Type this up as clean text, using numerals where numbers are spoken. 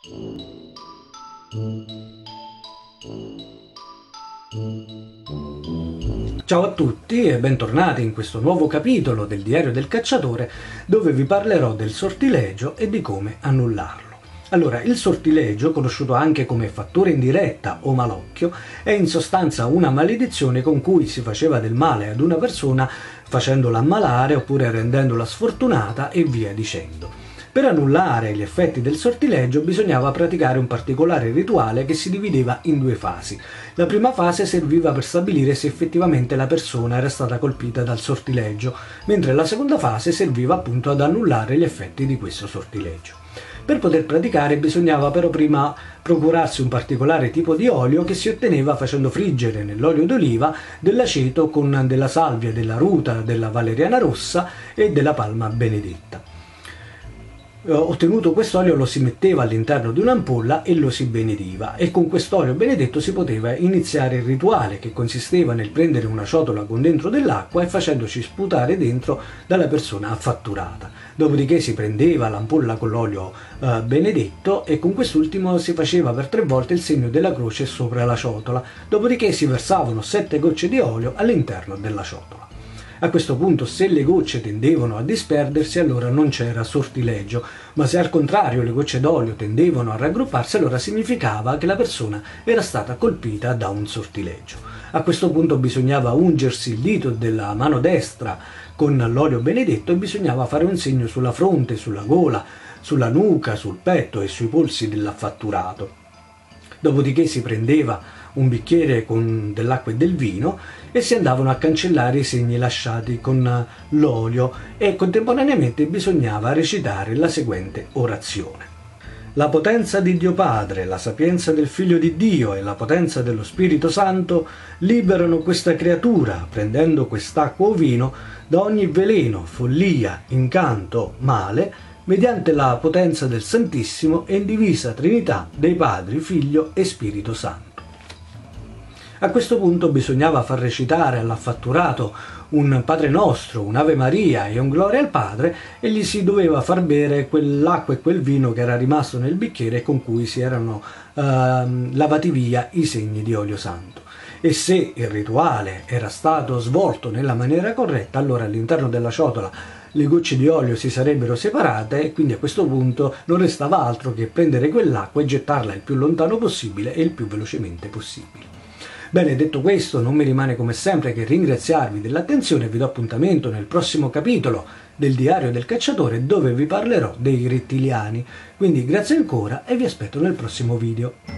Ciao a tutti e bentornati in questo nuovo capitolo del Diario del Cacciatore, dove vi parlerò del sortilegio e di come annullarlo. Allora, il sortilegio, conosciuto anche come fattura indiretta o malocchio, è in sostanza una maledizione con cui si faceva del male ad una persona facendola ammalare oppure rendendola sfortunata e via dicendo. Per annullare gli effetti del sortilegio bisognava praticare un particolare rituale che si divideva in due fasi. La prima fase serviva per stabilire se effettivamente la persona era stata colpita dal sortilegio, mentre la seconda fase serviva appunto ad annullare gli effetti di questo sortilegio. Per poter praticare bisognava però prima procurarsi un particolare tipo di olio che si otteneva facendo friggere nell'olio d'oliva dell'aceto con della salvia, della ruta, della valeriana rossa e della palma benedetta. Ottenuto quest'olio lo si metteva all'interno di un'ampolla e lo si benediva, e con quest'olio benedetto si poteva iniziare il rituale, che consisteva nel prendere una ciotola con dentro dell'acqua e facendoci sputare dentro dalla persona affatturata. Dopodiché si prendeva l'ampolla con l'olio benedetto e con quest'ultimo si faceva per 3 volte il segno della croce sopra la ciotola, dopodiché si versavano 7 gocce di olio all'interno della ciotola. A questo punto, se le gocce tendevano a disperdersi, allora non c'era sortilegio, ma se al contrario le gocce d'olio tendevano a raggrupparsi, allora significava che la persona era stata colpita da un sortilegio. A questo punto bisognava ungersi il dito della mano destra con l'olio benedetto e bisognava fare un segno sulla fronte, sulla gola, sulla nuca, sul petto e sui polsi dell'affatturato. Dopodiché si prendeva un bicchiere con dell'acqua e del vino e si andavano a cancellare i segni lasciati con l'olio, e contemporaneamente bisognava recitare la seguente orazione: la potenza di Dio Padre, la sapienza del Figlio di Dio e la potenza dello Spirito Santo liberano questa creatura, prendendo quest'acqua o vino, da ogni veleno, follia, incanto, male, mediante la potenza del Santissimo e indivisa Trinità dei Padri, Figlio e Spirito Santo. A questo punto bisognava far recitare all'affatturato un Padre Nostro, un Ave Maria e un Gloria al Padre, e gli si doveva far bere quell'acqua e quel vino che era rimasto nel bicchiere con cui si erano lavati via i segni di olio santo. E se il rituale era stato svolto nella maniera corretta, allora all'interno della ciotola le gocce di olio si sarebbero separate e quindi a questo punto non restava altro che prendere quell'acqua e gettarla il più lontano possibile e il più velocemente possibile. Bene, detto questo, non mi rimane come sempre che ringraziarvi dell'attenzione e vi do appuntamento nel prossimo capitolo del Diario del Cacciatore, dove vi parlerò dei rettiliani. Quindi grazie ancora e vi aspetto nel prossimo video.